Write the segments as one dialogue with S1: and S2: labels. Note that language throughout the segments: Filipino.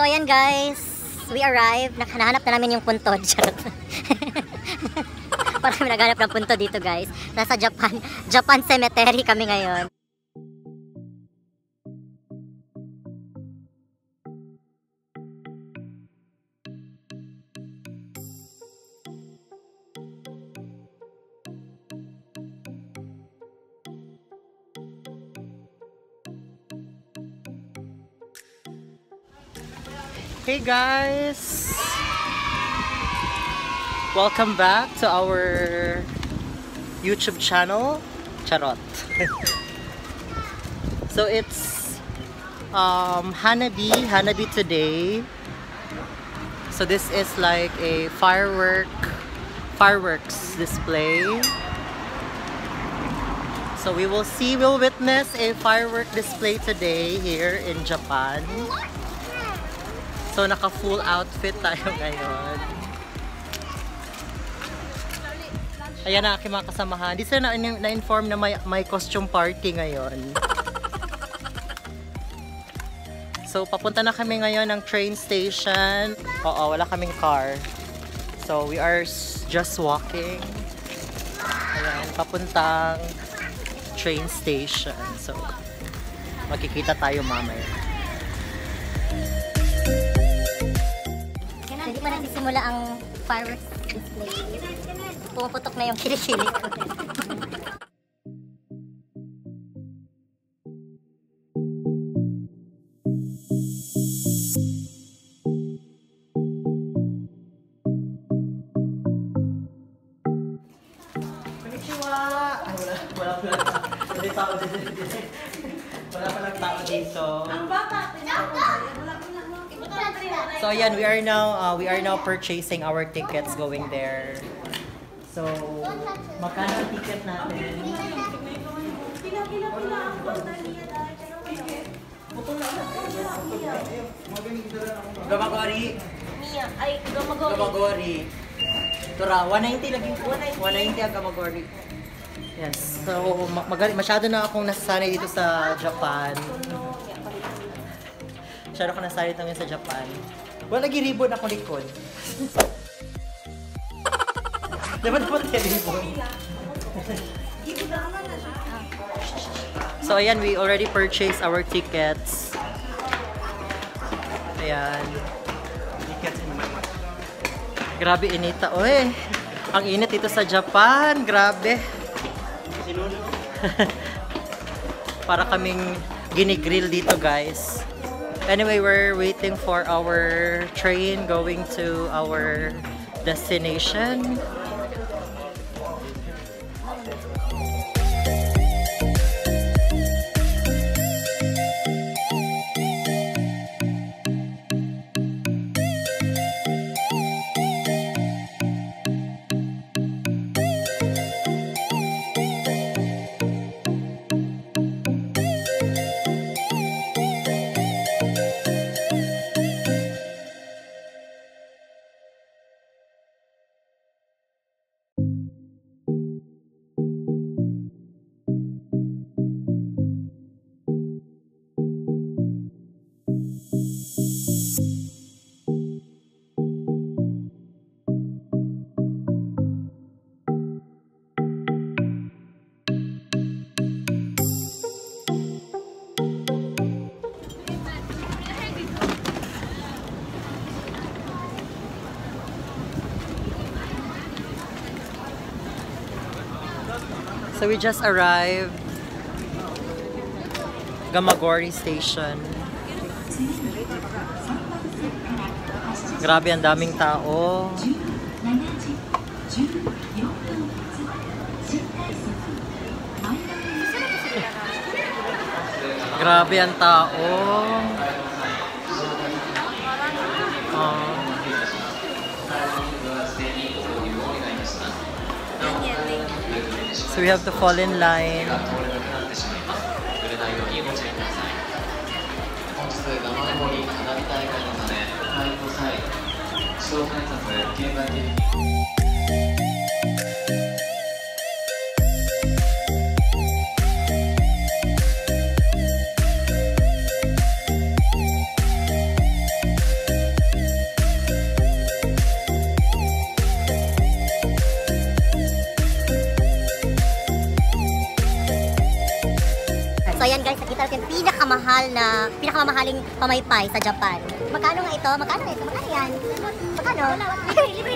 S1: So ayan guys, we arrived. Nakahanap na namin yung puntod. Para kami naghanap ng puntod dito guys. Nasa Japan Cemetery kami ngayon.
S2: Hey guys! Welcome back to our YouTube channel. Charot. So it's Hanabi today. So this is like a fireworks display. So we'll witness a firework display today here in Japan. So, naka-full outfit tayo ngayon. Ayan na aking mga kasamahan. Di sila na-inform na may costume party ngayon. So, papunta na kami ngayon ng train station. Oo, wala kaming car. So, we are just walking. Ayan, papuntang train station. So, magkikita tayo mamaya.
S1: Hindi pa nagsisimula ang fireworks display. Pumuputok na yung kilikili ko.
S2: Konnichiwa! Ay, wala palang tao dito. Ang bata! So ayan, we are now purchasing our tickets going there. So, magkano ang ticket natin? Gamagori. Gamagori. Tura, 190 lagi. 190 ang Gamagori. Yes. So, masyado na akong nasasanay dito sa Japan. Masyado ko nasalit namin sa Japan. Wala nag-ribbon ako likod. Diba naman nag-ribbon? So ayan, we already purchased our tickets. Ayan. Grabe inita. Uy, ang init dito sa Japan. Grabe. Para kaming ginigrill dito guys. Anyway, we're waiting for our train going to our destination. So we just arrived Gamagori Station. Grabe, ang daming tao. Grabe ang tao. So we have to fall in line.
S1: pinakamamahaling pamaypay sa Japan. Magkano nga ito? Magkano ito? Magkano yan? Magkano? Libre.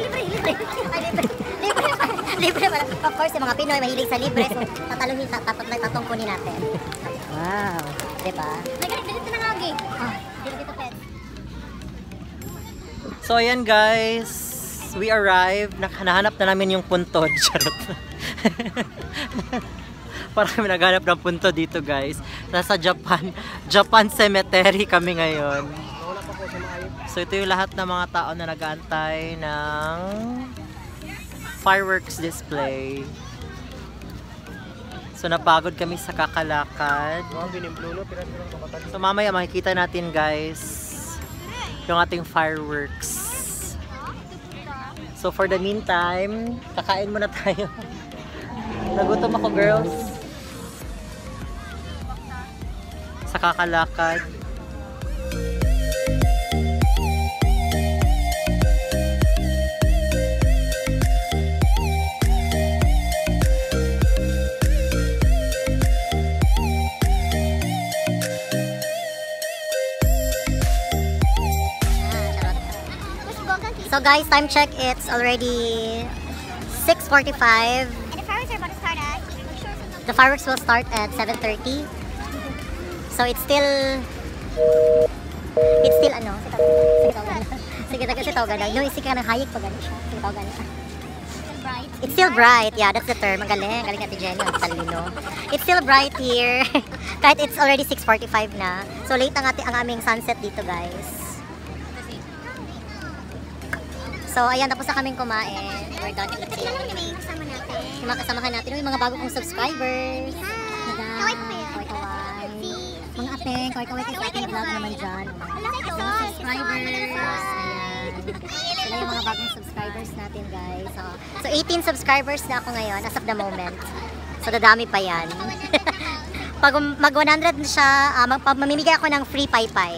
S1: Libre pala. Of course, yung mga Pinoy mahilig sa libre. So, tatungkunin natin. Wow. Diba? May ganito na nga, Gi. Dito, pet.
S2: So, ayan guys. We arrived. Nahanap na namin yung puntod. Charot. Para kami naghanap ng punto dito guys. Nasa Japan Cemetery kami ngayon. So ito yung lahat ng mga tao na nag-aantay ng fireworks display. So napagod kami sa kakalakad. So mamaya makikita natin guys yung ating fireworks. So for the meantime, kakain muna tayo. Nagutom ako girls. Sa kakalakad.
S1: So guys, time check, it's already 6:45.
S3: And the fireworks are about to start at...
S1: The fireworks will start at 7:30. So it's still ano, sige tawag na. No, isik ka ng hayik pa gano'n siya. Sige tawag na. It's still bright. Yeah, that's the term. Ang galing Ate Jenny, ang talino. It's still bright here. Kahit it's already 6:45 na. So late ang aming sunset dito, guys. So ayan, tapos na kaming kumain. We're done eating. Yung mga kasamahan natin, yung mga bago kong subscribers. Mga ateng, kaway sa ating vlog naman dyan. Mga subscribers. Ayan. Sila yung mga bagong subscribers natin, guys. So 18 subscribers na ako ngayon as of the moment. So dadami pa yan. Pag mag 100 na siya, mamimigay ako ng free paypay.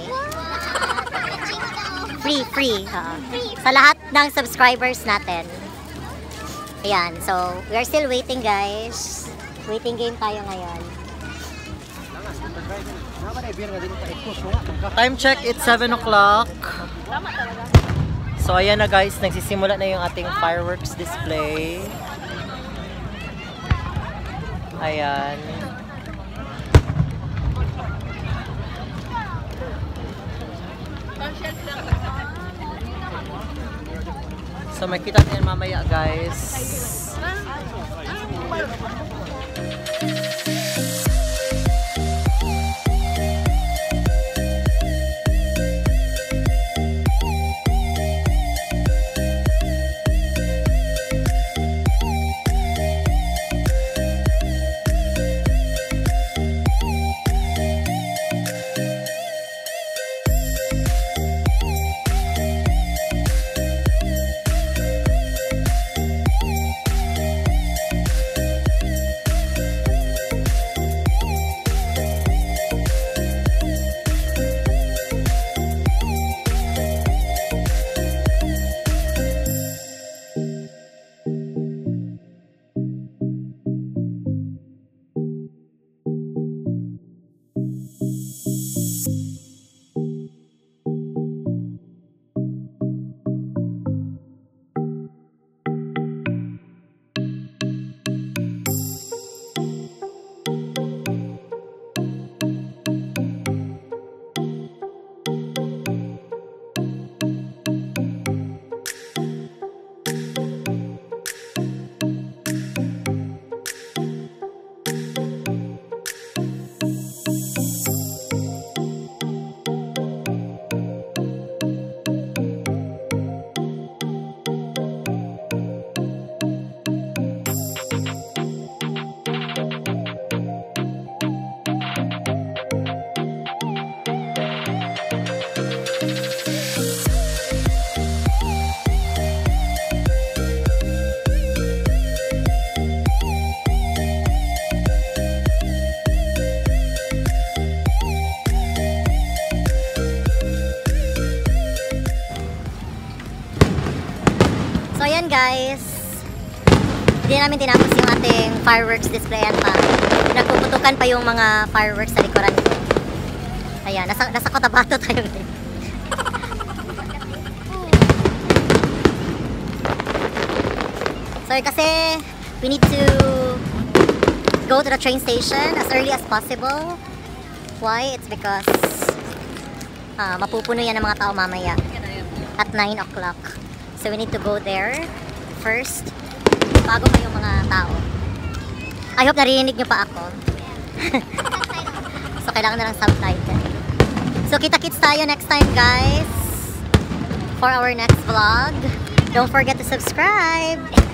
S1: Free. Sa lahat ng subscribers natin. Ayan. So we are still waiting, guys. Waiting game tayo ngayon.
S2: Time check, it's 7 o'clock. So ayan na guys, nagsisimula na yung ating fireworks display. Ayan. So makita natin mamaya guys.
S1: Ayan guys, hindi namin tinapos yung ating fireworks displayan pa. Nagpuputukan pa yung mga fireworks sa likuran ko. Ayan, nasa Cotabato tayo ngayon. So kasi we need to go to the train station as early as possible. Why? It's because mapupuno yan ng mga tao mamaya at 9 o'clock. So we need to go there first bago pa yung mga tao. I hope narinig nyo pa ako. So kailangan na lang subtitle. So kita-kits tayo next time guys for our next vlog. Don't forget to subscribe.